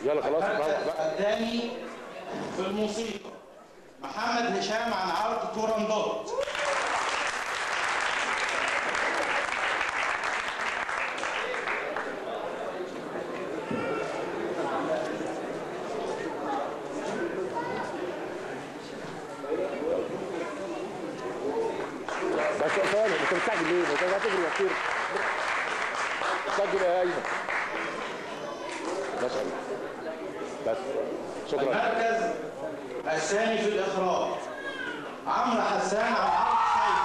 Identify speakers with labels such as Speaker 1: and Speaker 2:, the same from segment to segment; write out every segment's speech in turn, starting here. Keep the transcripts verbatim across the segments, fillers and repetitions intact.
Speaker 1: يلا خلاص.
Speaker 2: الثاني في الموسيقى محمد هشام عن عرض تورندوت.
Speaker 1: بس ثواني، انت مستعجل ليه؟ انت هتجري كتير. سجل يا ايمن. بس بس شكرا.
Speaker 2: المركز الثاني في الاخراج عمرو حسان عن عرض سيد.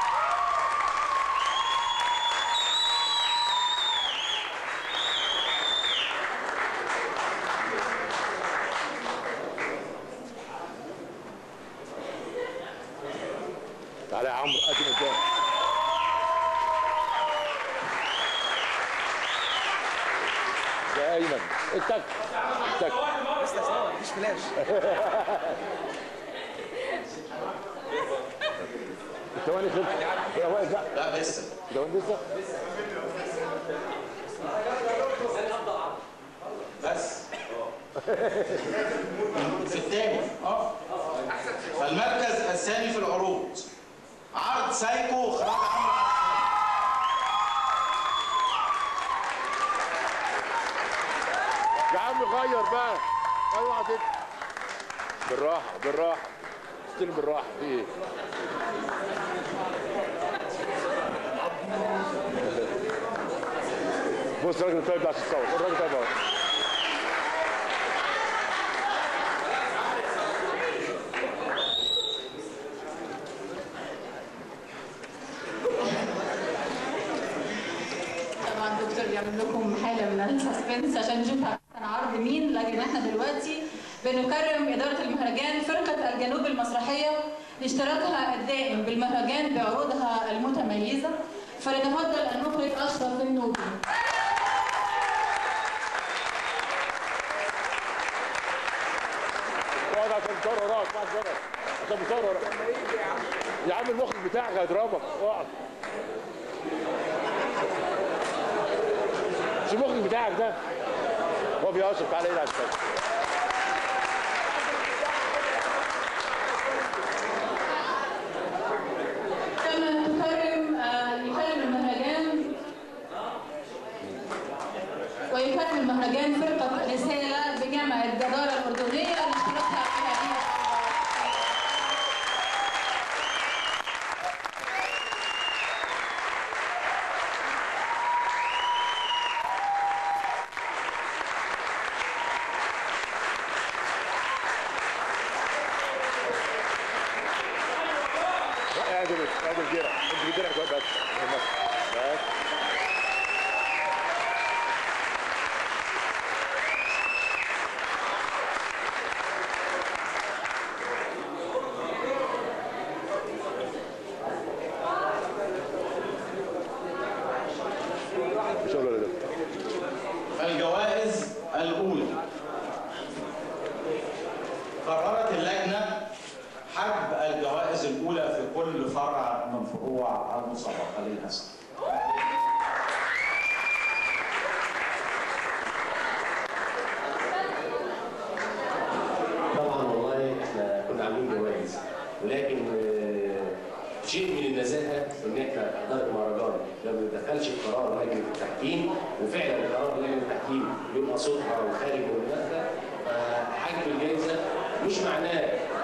Speaker 1: تعالى يا عمرو قدم قدام. يا ايمن اتك اتك
Speaker 3: لسه مفيش فلاش.
Speaker 1: الثواني خلصت. هي واقف بقى.
Speaker 2: لا لسه.
Speaker 1: الثواني لسه.
Speaker 2: بس في الثاني اه فالمركز الثاني في العروض عرض سايكو اخراج عمرو حسان.
Speaker 1: يا عم غير بقى. ايوه عدت. بالراحه بالراحه. استلم بالراحه. في ايه؟ بص الراجل الطيب ده عشان تصور. الراجل طيب اهو.
Speaker 4: طبعا الدكتور بيعمل لكم حاله من السسبنس عشان نشوف كان عرض مين، لكن احنا دلوقتي بنكرم اداره المهرجان فرقه الجنوب المسرحيه لاشتراكها الدائم بالمهرجان بعروضها المتميزه، فلنفضل المخرج اشرف النوبي.
Speaker 1: اقعد عشان بتصور وراك. اقعد وراك عشان بتصور وراك. يا عم المخرج بتاعك هيضربك. اقعد. مش المخرج بتاعك ده. هو بيقصد. تعالى ايه على الشاشة.
Speaker 4: كما تكرم يكرم المهرجان ويكرم المهرجان فرقة رسالة بجامعة جدارة الأردنية لاشتراكها في هذه
Speaker 1: اعدل اعدل جرح. انت بجرح بس. بس
Speaker 2: الجوائز الأولى قررت اللجنة حجب الجوائز الأولى في كل فرع من فروع المسابقة للأسف.
Speaker 5: طبعا والله احنا كنا عاملين جوائز، ولكن شيء من النزاهه ان احنا اداره المهرجان ما بندخلش في قرار لجنه التحكيم، وفعلا قرار لجنه التحكيم بيبقى صوتها وخارج منها. فحجم الجائزه مش معناه